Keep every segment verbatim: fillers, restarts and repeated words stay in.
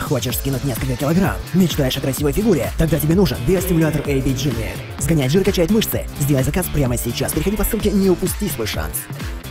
Хочешь скинуть несколько килограмм? Мечтаешь о красивой фигуре? Тогда тебе нужен биостимулятор эй би Jimmy. Сгоняет жир, качает мышцы. Сделай заказ прямо сейчас. Переходи по ссылке, не упусти свой шанс.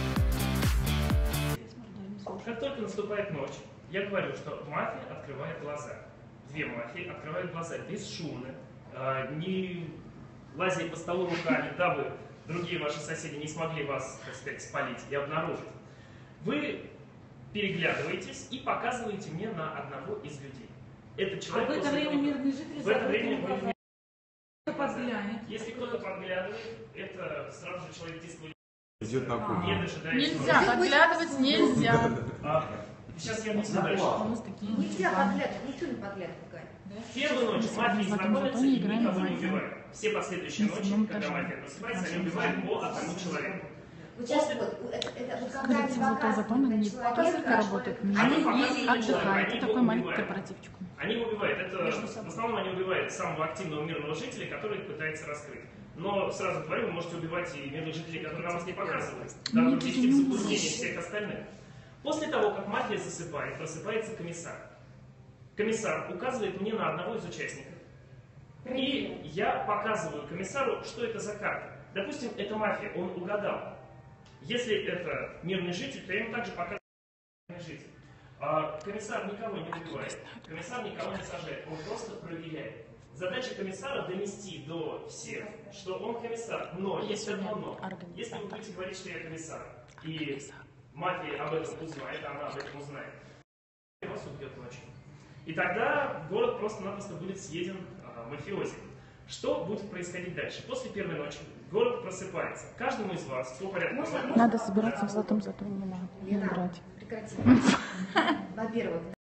Как только наступает ночь, я говорю, что мафия открывает глаза. Две мафии открывают глаза бесшумно, не лазя по столу руками, дабы другие ваши соседи не смогли вас, так сказать, спалить и обнаружить. Вы переглядываетесь и показываете мне на одного из людей. Это человек, а в это время мирные жители в это время вы подглянет. Если кто-то подглядывает, это сразу же человек действует. Идет на кухню. Не дожидаясь. Нельзя, подглядывать нельзя. А, сейчас я объясню дальше. Нельзя подглядывать, ничего не подглядывать. В первую ночь мафии знакомятся и никого не убивают. Все последующие ночи, когда мафия просыпается, они убивают по одному человеку. Вот сейчас вот, это, это, вот когда Коллектив «Золотой закон» не только работает, но и отдыхает. Это такой маленький корпоративчик. Они убивают. Это, в основном они убивают самого активного мирного жителя, который пытается раскрыть. Но сразу говорю, вы можете убивать и мирных жителей, которые на вас не показывают. Дабы ввести в заблуждение всех остальных. После того, как мафия засыпает, просыпается комиссар. Комиссар указывает мне на одного из участников. И я показываю комиссару, что это за карта. Допустим, это мафия, он угадал. Если это мирный житель, то я ему также показываю мирный житель. А комиссар никого не убивает, комиссар никого не сажает, он просто проверяет. Задача комиссара донести до всех, что он комиссар. Но есть одно но. Если вы будете говорить, что я комиссар, и мафия об этом узнает, она об этом узнает, вас убьет ночью. И тогда город просто-напросто будет съеден а, мафиози. Что будет происходить дальше? После первой ночи город просыпается. Каждому из вас по порядку... Надо собираться в золотом законе, не надо. Не брать. Прекрати. Во-первых,